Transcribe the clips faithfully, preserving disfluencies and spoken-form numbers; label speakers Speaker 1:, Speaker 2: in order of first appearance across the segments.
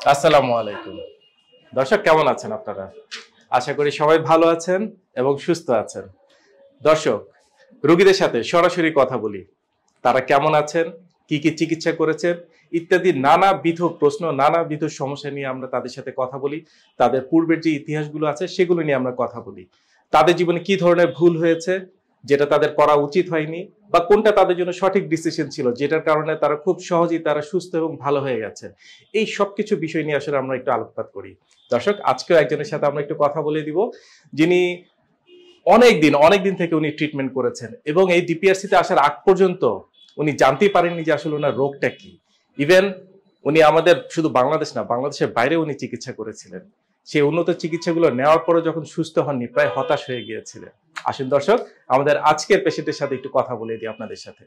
Speaker 1: আসসালামু আলাইকুম। দর্শক কেমন আছেন আপনারা? আশা করি সবাই ভালো আছেন এবং সুস্থ আছেন। দর্শক, রোগীদের সাথে সরাসরি কথা বলি। তারা কেমন আছেন, কি কি চিকিৎসা করেছেন ইত্যাদি নানাবিধ প্রশ্ন, নানাবিধ সমস্যা নিয়ে আমরা তাদের সাথে কথা বলি। তাদের পূর্বের যে ইতিহাসগুলো আছে সেগুলো নিয়ে আমরা কথা বলি। তাদের জীবনে কি ধরনের ভুল হয়েছে যেটা তাদের করা উচিত হয়নি, বা কোনটা তাদের জন্য সঠিক ডিসিশন ছিল যেটার কারণে তারা খুব সহজেই তারা সুস্থ এবং ভালো হয়ে গেছেন। এই সবকিছু বিষয় নিয়ে আসলে আমরা একটু আলোকপাত করি। দর্শক, আজকেও একজনের সাথে আমরা একটু কথা বলে দিব, যিনি অনেকদিন অনেকদিন থেকে উনি ট্রিটমেন্ট করেছেন এবং এই ডিপিআরসিতে আসার আগ পর্যন্ত উনি জানতেই পারেননি যে আসলে ওনার রোগটা কি। ইভেন উনি আমাদের শুধু বাংলাদেশ না, বাংলাদেশের বাইরে উনি চিকিৎসা করেছিলেন। সেই উন্নত চিকিৎসাগুলো নেওয়ার পরে যখন সুস্থ হননি, প্রায় হতাশ হয়ে গিয়েছিলেন। আসুন দর্শক, আমাদের আজকের পেশেন্টের সাথে একটু কথা বলে দিই আপনাদের সাথে।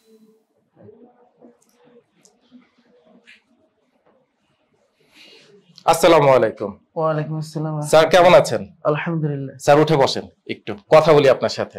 Speaker 1: আসসালামু আলাইকুম।
Speaker 2: ওয়ালাইকুম আসসালাম।
Speaker 1: স্যার কেমন আছেন?
Speaker 2: আলহামদুলিল্লাহ।
Speaker 1: স্যার উঠে বসেন, একটু কথা বলি আপনার সাথে।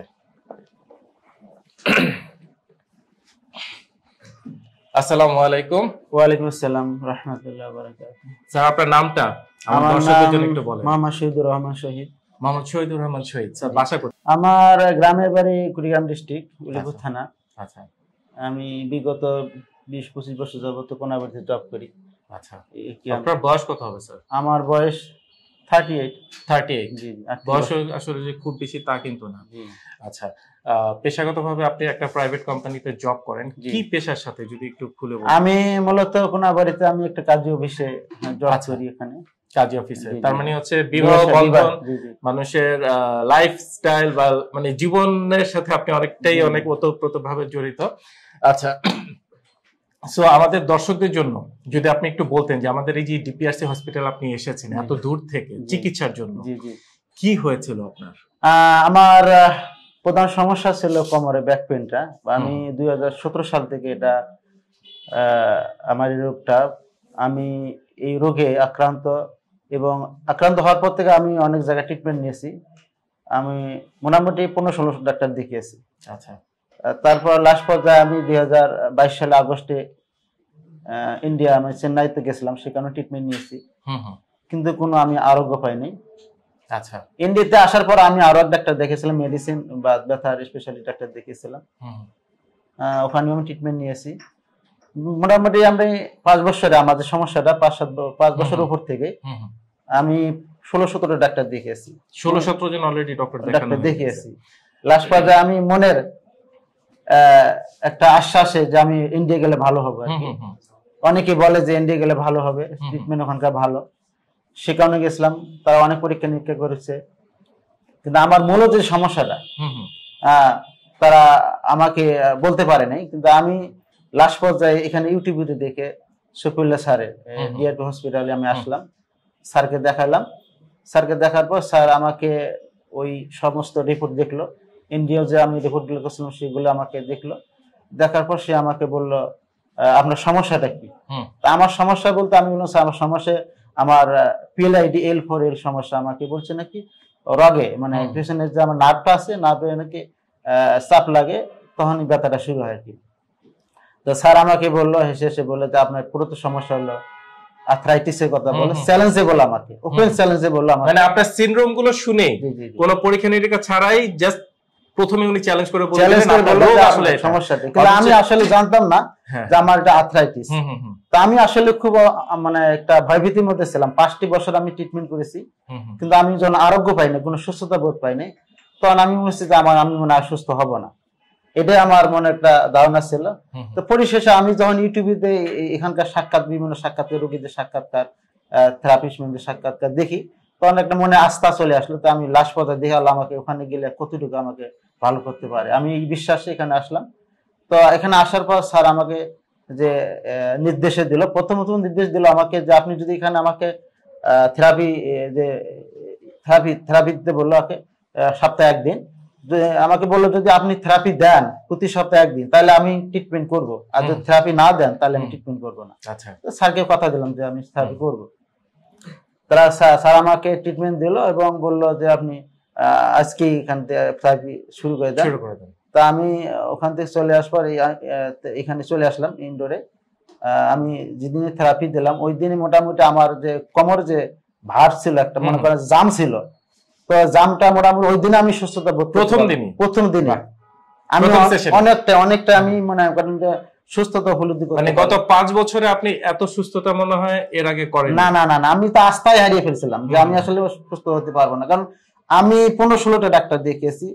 Speaker 1: আসসালামু আলাইকুম।
Speaker 2: ওয়ালাইকুম আসসালাম রাহমাতুল্লাহি ওয়া বারাকাতুহু।
Speaker 1: স্যার আপনার নামটা আমার দর্শকদের জন্য একটু বলেন।
Speaker 2: মোহাম্মদ শহীদুর রহমান শহীদ।
Speaker 1: মোহাম্মদ শহীদুর রহমান শহীদ। স্যার বাসা কোথায়?
Speaker 2: আমার গ্রামের বাড়ি কুড়িগ্রাম ডিস্ট্রিক্ট, উলিপুর থানা।
Speaker 1: আচ্ছা।
Speaker 2: আমি বিগত বিশ পঁচিশ বছর যাবত কোনাবাড়িতে জব করি।
Speaker 1: আচ্ছা। আপনার বয়স কত হবে স্যার?
Speaker 2: আমার বয়স থার্টি এইট।
Speaker 1: Thirty eight.
Speaker 2: জি।
Speaker 1: বয়স আসলে যে খুব বেশি তা কিন্তু না। আচ্ছা, পেশাগতভাবে আপনি একটা প্রাইভেট কোম্পানিতে জব করেন, কি পেশার সাথে যদি একটু খুলে বলেন?
Speaker 2: আমি মূলত কোনাবাড়িতে আমি একটা কাজী অফিসে জব করি। এখানে কাজী অফিসে,
Speaker 1: তার মানে হচ্ছে বিবাহ বন্ধন, মানুষের লাইফস্টাইল বা মানে জীবনের সাথে আপনি অনেকটাই অনেক ওতপ্রোতভাবে জড়িত। আচ্ছা, সো আমাদের দর্শকদের জন্য যদি আপনি একটু বলতেন যে আমাদের এই যে ডিপিআরসি হসপিটাল আপনি এসেছেন এত দূর থেকে চিকিৎসার জন্য, কি হয়েছিল আপনার?
Speaker 2: আমার প্রধান সমস্যা ছিল কোমরে ব্যাক পেইনটা। আমি দুই হাজার সতেরো সাল থেকে এটা আমার এই রোগটা, আমি এই রোগে আক্রান্ত এবং আক্রান্ত হওয়ার পর থেকে আমি অনেক জায়গায় ট্রিটমেন্ট নিয়েছি। আমি মোটামুটি পনেরো ষোলো ডাক্তার দেখিয়েছি।
Speaker 1: আচ্ছা।
Speaker 2: তারপর লাস্ট পর্যায়ে আমি দুই হাজার বাইশ সালে আগস্টে ইন্ডিয়া, আমি চেন্নাইতে গেছিলাম, সেখানে ট্রিটমেন্ট নিয়েছি, কিন্তু কোনো আমি আরোগ্য পাইনি।
Speaker 1: আচ্ছা।
Speaker 2: ইন্ডিয়াতে আসার পর আমি আরো এক ডাক্তার দেখেছিলাম, মেডিসিন বা ব্যথার স্পেশালিস্ট ডাক্তার দেখেছিলাম, ওখানে আমি ট্রিটমেন্ট নিয়েছি। মোটামুটি আমি পাঁচ বছরে আমাদের সমস্যাটা পাঁচ সাত পাঁচ বছর উপর থেকে আমি ষোলো সতেরো ডাক্তার দেখিয়েছি।
Speaker 1: ষোলো সতেরো জন অলরেডি ডক্টর
Speaker 2: ডাক্তার দেখিয়েছি। লাস্ট পর্যায়ে আমি মনের একটা আশ্বাসে যে আমি ইন্ডিয়া গেলে ভালো হবে। অনেকে বলে যে ইন্ডিয়া গেলে ভালো হবে, ট্রিটমেন্ট ওখানকার ভালো, সে কারণে গেছিলাম। তারা অনেক পরীক্ষা নিরীক্ষা করেছে, কিন্তু আমার মূল যে সমস্যাটা তারা আমাকে বলতে পারে নাই। কিন্তু আমি লাস্ট পর্যায়ে এখানে ইউটিউবে দেখে শফিউল্লাহ স্যারের ডিআরপি হসপিটালে আমি আসলাম, স্যারকে দেখালাম। স্যারকে দেখার পর স্যার আমাকে ওই সমস্ত রিপোর্ট দেখলো, ইন্ডিয়াও যে আমি রিপোর্টগুলো করছিলাম সেগুলো আমাকে দেখলো। দেখার পর সে আমাকে বলল আপনার সমস্যাটা কি? তা আমার সমস্যা বলতে আমি বললাম স্যার আমার সমস্যা আমার পিএলআইডি এল ফোর এর সমস্যা। আমাকে বলছে নাকি রগে মানে পেছনের যে আমার নার্ভটা আছে, নার্ভে নাকি চাপ লাগে, তখনই ব্যথাটা শুরু হয় আর কি। তো স্যার আমাকে বললো, হেসে হেসে বললো যে আপনার পুরো তো সমস্যা হলো আর্থ্রাইটিসের কথা বলে, চ্যালেঞ্জে বলো আমাকে, ওপেন চ্যালেঞ্জে বললো আমাকে।
Speaker 1: মানে আপনার সিনড্রোম গুলো শুনে কোনো পরীক্ষা নিরীক্ষা ছাড়াই জাস্ট প্রথমে উনি চ্যালেঞ্জ করে বললেন আসলে সমস্যাটা, কিন্তু আমি আসলে জানতাম না যে আমার এটা আর্থ্রাইটিস।
Speaker 2: তা আমি আসলে খুব মানে একটা ভয়ভীতির মধ্যে ছিলাম। পাঁচটি বছর আমি ট্রিটমেন্ট করেছি, কিন্তু আমি যখন আরোগ্য পাইনি, কোনো সুস্থতা বোধ পাইনি, তখন আমি মনে হচ্ছে যে আমার আমি মনে হয় সুস্থ হব না, এটাই আমার মনে একটা ধারণা ছিল। তো পরিশেষে আমি যখন ইউটিউবে এখানকার সাক্ষাৎ, বিভিন্ন সাক্ষাৎ, রোগীদের সাক্ষাৎকার, থেরাপিস্টদের সাক্ষাৎকার দেখি, তখন একটা মনে আস্থা চলে আসলো। তো আমি লাস্ট পর্যায়ে দেখালাম আমাকে ওখানে গেলে কতটুকু আমাকে ভালো করতে পারে, আমি এই বিশ্বাসে এখানে আসলাম। তো এখানে আসার পর স্যার আমাকে যে নির্দেশে দিল, প্রথমত নির্দেশ দিল আমাকে যে আপনি যদি এখানে আমাকে থেরাপি যে থেরাপি থেরাপি দিতে বললো আমাকে সপ্তাহে একদিন, আমাকে বললো যদি আপনি থেরাপি দেন প্রতি সপ্তাহে একদিন তাহলে আমি ট্রিটমেন্ট করব, আর যদি থেরাপি না দেন তাহলে আমি ট্রিটমেন্ট করবো না।
Speaker 1: আচ্ছা।
Speaker 2: তো স্যারকে কথা দিলাম যে আমি থেরাপি করবো। তারা স্যার আমাকে ট্রিটমেন্ট দিল এবং বললো যে আপনি আজকে এখান থেকে থেরাপি শুরু করে দেন। তা আমি ওখান থেকে চলে আসবার এখানে চলে আসলাম ইনডোরে। আমি যেদিনে থেরাপি দিলাম ওই দিনে মোটামুটি আমার যে কোমর যে ভার ছিল একটা মনে করেন জাম ছিল, তো জামটা মোটামুটি ওই দিনে আমি সুস্থতা বোধ
Speaker 1: প্রথম দিনে
Speaker 2: প্রথম দিনে আমি অনেকটা অনেকটা আমি মনে করেন যে সুস্থতা উপলব্ধি করি।
Speaker 1: মানে গত পাঁচ বছরে আপনি এত সুস্থতা মনে হয় এর আগে করেন
Speaker 2: না না না আমি তো আস্থায় হারিয়ে ফেলছিলাম যে আমি আসলে সুস্থ হতে পারবো না, কারণ আমি পনেরো ষোলোটা ডাক্তার দেখিয়েছি,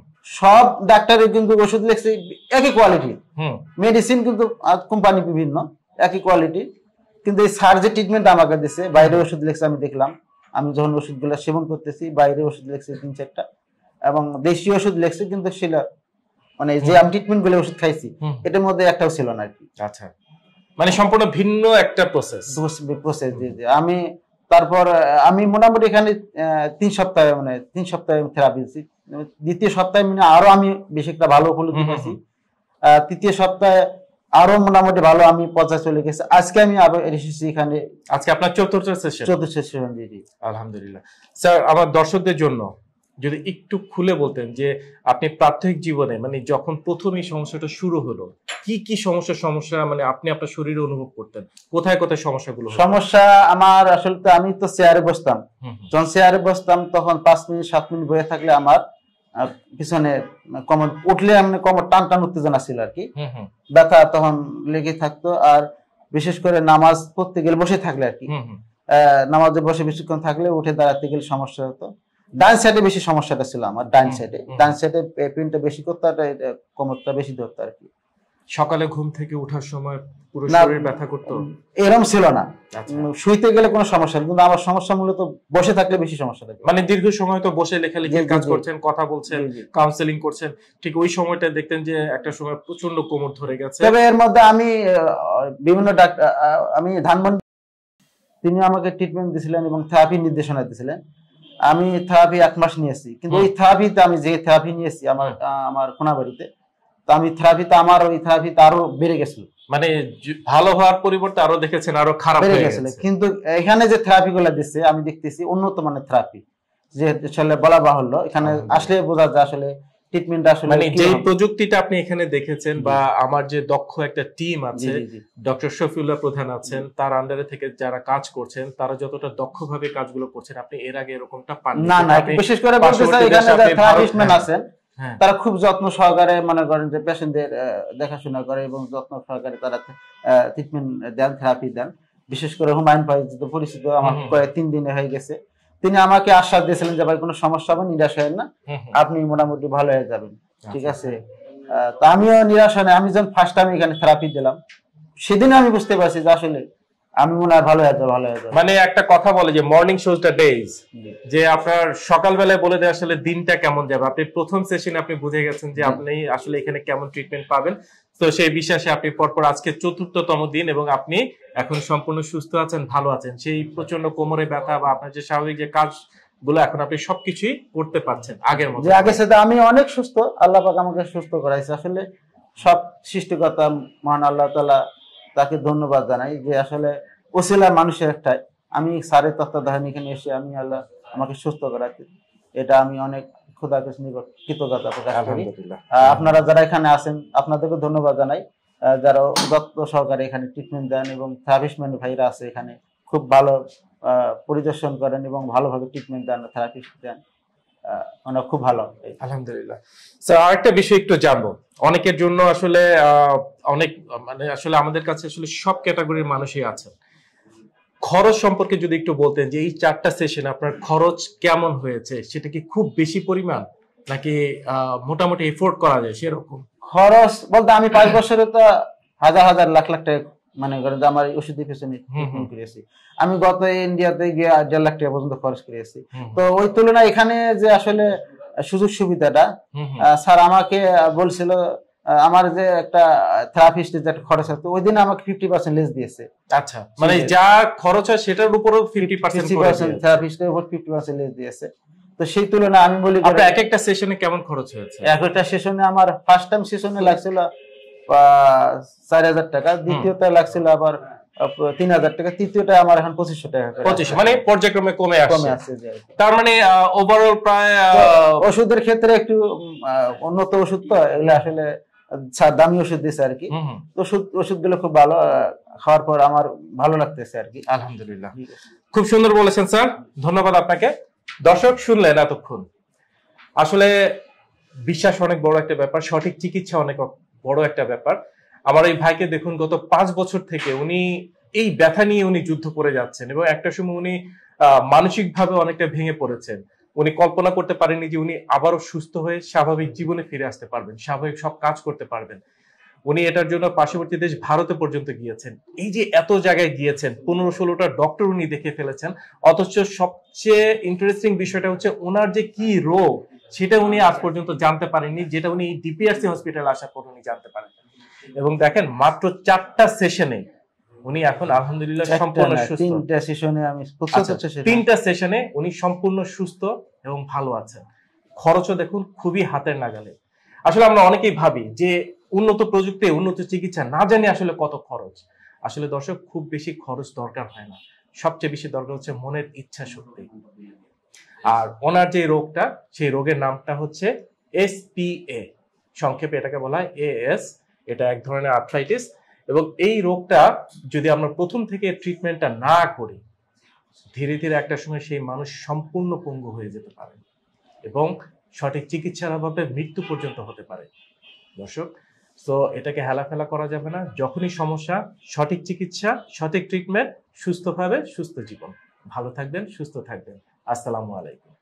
Speaker 2: সব ডাক্তারের কিন্তু ওষুধ লিখছে একই কোয়ালিটি, মেডিসিন কিন্তু কোম্পানি বিভিন্ন একই কোয়ালিটি, কিন্তু এই স্যার যে ট্রিটমেন্ট আমাকে দিচ্ছে বাইরে ওষুধ লিখছে আমি দেখলাম, আমি যখন ওষুধগুলো সেবন করতেছি বাইরে ওষুধ লিখছে তিন চারটা এবং দেশি ওষুধ লিখছে, কিন্তু সেটা মানে যে আমি ট্রিটমেন্ট গুলো ওষুধ খাইছি এটার মধ্যে একটাও ছিল না আর কি।
Speaker 1: আচ্ছা, মানে সম্পূর্ণ ভিন্ন একটা প্রসেস
Speaker 2: প্রসেস দিয়ে আমি তারপর আমি মোটামুটি এখানে তিন সপ্তাহে মানে তিন সপ্তাহে থেরাপি দিচ্ছি, দ্বিতীয় সপ্তাহে মানে আরো আমি বেশি একটা ভালো উপলব্ধি পাইছি, তৃতীয় সপ্তাহে আরো মোটামুটি ভালো আমি পর্যায়ে চলে গেছে, আজকে আমি আবার এসেছি এখানে।
Speaker 1: আজকে আপনার চতুর্থ সেশন?
Speaker 2: চতুর্থ সেশন, জি জি
Speaker 1: আলহামদুলিল্লাহ। স্যার আমার দর্শকদের জন্য যদি একটু খুলে বলতেন যে আপনি প্রাথমিক জীবনে মানে যখন প্রথম এই সমস্যাটা শুরু হলো কি কি সমস্যা সমস্যা মানে আপনি আপনার শরীরে অনুভব করতেন, কোথায় কোথায় সমস্যাগুলো?
Speaker 2: সমস্যা আমার আসলে তো আমি তো চেয়ারে বসতাম, যখন চেয়ারে বসতাম তখন পাঁচ মিনিট সাত মিনিট বসে থাকলে আমার পিছনে কোমর উঠলে মানে কোমর টান টান উত্তেজনা ছিল আর কি, ব্যথা তখন লেগে থাকতো, আর বিশেষ করে নামাজ পড়তে গেলে বসে থাকলে আর কি, নামাজে বসে বেশিক্ষণ থাকলে উঠে দাঁড়াতে গেলে সমস্যা হতো। ডান সাইডে বেশি সমস্যাটা ছিল আমার, ডান সাইডে ডান সাইডে পেনটা বেশি করতো, কোমরটা বেশি ধরতো আর কি।
Speaker 1: সকালে ঘুম থেকে ওঠার সময় পুরো শরীর ব্যথা করতো?
Speaker 2: এরকম ছিল না, শুইতে গেলে কোনো সমস্যা নেই, কিন্তু আমার সমস্যা মূলত বসে থাকলে বেশি সমস্যা থাকে।
Speaker 1: মানে দীর্ঘ সময় তো বসে লেখালেখির কাজ করছেন, কথা বলছেন, কাউন্সেলিং করছেন, ঠিক ওই সময়টা দেখতেন যে একটা সময় প্রচন্ড কোমর ধরে গেছে।
Speaker 2: তবে এর মধ্যে আমি বিভিন্ন ডাক্তার, আমি ধানমন্ডি তিনি আমাকে ট্রিটমেন্ট দিয়েছিলেন এবং থেরাপি নির্দেশনা দিয়েছিলেন, আমি থেরাপি এক মাস নিয়েছি, কিন্তু ওই থেরাপিতে আমি যে থেরাপি নিয়েছি আমার আমার কোনাবাড়িতে, তো আমি থেরাপিতে আমার ওই থেরাপিতে আরো বেড়ে গেছিল,
Speaker 1: মানে ভালো হওয়ার পরিবর্তে আরো দেখেছেন আরো খারাপ হয়ে গেছে।
Speaker 2: কিন্তু এখানে যে থেরাপি গুলা দিচ্ছে আমি দেখতেছি উন্নত মানের থেরাপি, যে আসলে বলা বাহুল্য, এখানে আসলে বোঝা যায় আসলে ট্রিটমেন্ট আসলে
Speaker 1: মানে যে প্রযুক্তিটা আপনি এখানে দেখেছেন বা আমার যে দক্ষ একটা টিম আছে, ডক্টর শফিউল্লাহ প্রধান আছেন, তার আন্ডারে থেকে যারা কাজ করছেন তারা যতটা দক্ষভাবে কাজগুলো করছেন আপনি এর আগে এরকমটা পান
Speaker 2: না। না বিশেষ করে বলতে চাই এখানে যারা থেরাপিস্টম্যান আছেন তারা খুব যত্ন সহকারে মনে করেন যে পেশেন্টদের দেখাশোনা করে এবং যত্ন সহকারে তারা ট্রিটমেন্ট দেন, থেরাপি দেন। বিশেষ করে হুমায়ুন ভাই যেহেতু পরিচিত, আমার প্রায় তিন দিনে হয়ে গেছে, তিনি আমাকে আশ্বাস দিয়েছিলেন যে ভাই কোনো সমস্যা হবে, নিরাশ হবেন না, আপনি মোটামুটি ভালো হয়ে যাবেন, ঠিক আছে। তো আমিও নিরাশ হয় না, আমি যখন ফার্স্ট টাইম এখানে থেরাপি দিলাম সেদিনে আমি বুঝতে পারছি যে আসলে আমি মনে হয় ভালো হয়ে যাবো, ভালো হয়ে যাবো।
Speaker 1: মানে একটা কথা বলে যে মর্নিং শোজ দ্য ডেজ, যে আপনার সকালবেলায় বলে দেয় আসলে দিনটা কেমন যাবে। আপনি প্রথম সেশনে আপনি বুঝে গেছেন যে আপনি আসলে এখানে কেমন ট্রিটমেন্ট পাবেন, তো সেই বিশ্বাসে আপনি পরপর আজকে চতুর্থতম দিন এবং আপনি এখন সম্পূর্ণ সুস্থ আছেন, ভালো আছেন। সেই প্রচন্ড কোমরে ব্যথা বা আপনার যে স্বাভাবিক যে কাজ গুলো এখন আপনি সবকিছুই করতে পারছেন আগের মতো।
Speaker 2: আগের সাথে আমি অনেক সুস্থ, আল্লাহ পাক আমাকে সুস্থ করাইছে। আসলে সব সৃষ্টিকর্তা মহান আল্লাহ তাআলা, তাকে ধন্যবাদ জানাই যে আসলে ওসিলা মানুষের একটাই, আমি স্যারের তত্ত্বাবধানে এখানে এসে আমি আল্লাহ আমাকে সুস্থ করাতে, এটা আমি অনেক খোদার কাছে নিকট কৃতজ্ঞতা প্রকাশ করি। আপনারা যারা এখানে আছেন আপনাদেরকে ধন্যবাদ জানাই, যারা যত্ন সহকারে এখানে ট্রিটমেন্ট দেন এবং থেরাপিস্টম্যান ভাইরা আছে এখানে খুব ভালো পরিদর্শন করেন এবং ভালোভাবে ট্রিটমেন্ট দেন, থেরাপিস্ট দেন, মানে খুব ভালো।
Speaker 1: আলহামদুলিল্লাহ। স্যার আরেকটা বিষয় একটু জানবো, অনেকের জন্য আসলে অনেক মানে আসলে আমাদের কাছে আসলে সব ক্যাটাগরির মানুষই আছেন, খরচ সম্পর্কে যদি একটু বলতেন যে এই চারটা সেশন আপনার খরচ কেমন হয়েছে, সেটা কি খুব বেশি পরিমাণ নাকি মোটামুটি এফোর্ড করা যায় সেরকম?
Speaker 2: খরচ বলতে আমি পাঁচ বছরে তো হাজার হাজার লাখ লাখ টাকা মানে আমার ওষুধের পেছনে করেছি, আমি গত ইন্ডিয়াতে গিয়ে দেড় লাখ টাকা পর্যন্ত খরচ করেছি। তো ওই তুলনায় এখানে যে আসলে সুযোগ সুবিধাটা স্যার আমাকে বলছিল, আমার যে একটা থেরাপিস্টের যে খরচ আছে ওই দিন আমাকে ফিফটি পার্সেন্ট লেস দিয়েছে।
Speaker 1: আচ্ছা, মানে যা খরচ হয় সেটার উপরও ফিফটি পার্সেন্ট
Speaker 2: থেরাপিস্টের উপর ফিফটি পার্সেন্ট লেস দিয়েছে। তো সেই তুলনায় আমি বলি
Speaker 1: আপনার এক একটা সেশনে কেমন খরচ হয়েছে?
Speaker 2: এক একটা সেশনে আমার ফার্স্ট টাইম সেশনে লাগছিল চার হাজার টাকা, দ্বিতীয়টা লাগছিল আবার তিন হাজার টাকা, তৃতীয়টা আমার এখন পঁচিশশো টাকা।
Speaker 1: পঁচিশ মানে পর্যায়ক্রমে কমে আসছে। তার মানে ওভারঅল প্রায়
Speaker 2: ওষুধের ক্ষেত্রে একটু উন্নত ওষুধ তো এগুলো আসলে দামি ওষুধ দিচ্ছে আর কি, ওষুধ ওষুধ গুলো খুব ভালো, খাওয়ার পর আমার ভালো লাগতেছে আর কি।
Speaker 1: আলহামদুলিল্লাহ, খুব সুন্দর বলেছেন স্যার, ধন্যবাদ আপনাকে। দর্শক শুনলেন এতক্ষণ, আসলে বিশ্বাস অনেক বড় একটা ব্যাপার, সঠিক চিকিৎসা অনেক বড় একটা ব্যাপার। আমার এই ভাইকে দেখুন, গত পাঁচ বছর থেকে উনি এই ব্যথা নিয়ে উনি যুদ্ধ করে যাচ্ছেন, এবং একটা সময় উনি মানসিক ভাবে অনেকটা ভেঙে পড়েছেন। উনি কল্পনা করতে পারেননি যে উনি আবারও সুস্থ হয়ে স্বাভাবিক জীবনে ফিরে আসতে পারবেন, স্বাভাবিক সব কাজ করতে পারবেন। উনি এটার জন্য পার্শ্ববর্তী দেশ ভারতে পর্যন্ত গিয়েছেন। এই যে এত জায়গায় গিয়েছেন, পনেরো ষোলোটা ডক্টর উনি দেখে ফেলেছেন, অথচ সবচেয়ে ইন্টারেস্টিং বিষয়টা হচ্ছে ওনার যে কি রোগ সেটা উনি আজ পর্যন্ত জানতে পারেননি, যেটা উনি ডিপিআরসি হসপিটাল আসার পর উনি জানতে পারেন। এবং দেখেন, মাত্র চারটা সেশনে উনি এখন আলহামদুলিল্লাহ সম্পূর্ণ সুস্থ। তিনটা সেশনে আমি তিনটা সেশনে উনি সম্পূর্ণ সুস্থ এবং ভালো আছেন। খরচও দেখুন খুবই হাতের নাগালে। আসলে আমরা অনেকেই ভাবি যে উন্নত প্রযুক্তি, উন্নত চিকিৎসা, না জানি আসলে কত খরচ। আসলে দর্শক, খুব বেশি খরচ দরকার হয় না, সবচেয়ে বেশি দরকার হচ্ছে মনের ইচ্ছা শক্তি। আর ওনার যে রোগটা, সেই রোগের নামটা হচ্ছে এসপিএ, সংক্ষেপে এটাকে বলা হয় এএস। এটা এক ধরনের আর্থ্রাইটিস, এবং এই রোগটা যদি আমরা প্রথম থেকে ট্রিটমেন্টটা না করি, ধীরে ধীরে একটা সময় সেই মানুষ সম্পূর্ণ পঙ্গু হয়ে যেতে পারে এবং সঠিক চিকিৎসার অভাবে মৃত্যু পর্যন্ত হতে পারে। দর্শক, তো এটাকে হেলাফেলা করা যাবে না। যখনই সমস্যা, সঠিক চিকিৎসা, সঠিক ট্রিটমেন্ট, সুস্থভাবে সুস্থ জীবন। ভালো থাকবেন, সুস্থ থাকবেন। আসসালামু আলাইকুম।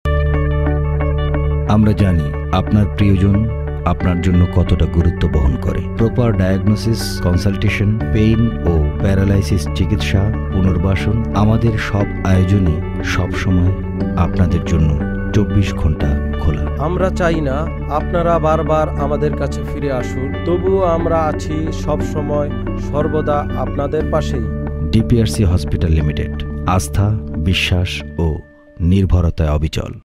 Speaker 3: আমরা জানি আপনার প্রিয়জন আপনার জন্য কতটা গুরুত্ব বহন করে। প্রপার ডায়াগনোসিস, কনসালটেশন, পেইন ও প্যারালাইসিস চিকিৎসা, পুনর্বাসন, আমাদের সব আয়োজনই সবসময় আপনাদের জন্য চব্বিশ ঘন্টা খোলা।
Speaker 4: আমরা চাই না আপনারা বারবার আমাদের কাছে ফিরে আসুন, তবুও আমরা আছি সব সময় সর্বদা আপনাদের পাশেই।
Speaker 3: ডিপিআরসি হসপিটাল লিমিটেড, আস্থা, বিশ্বাস ও নির্ভরতায় অবিচল।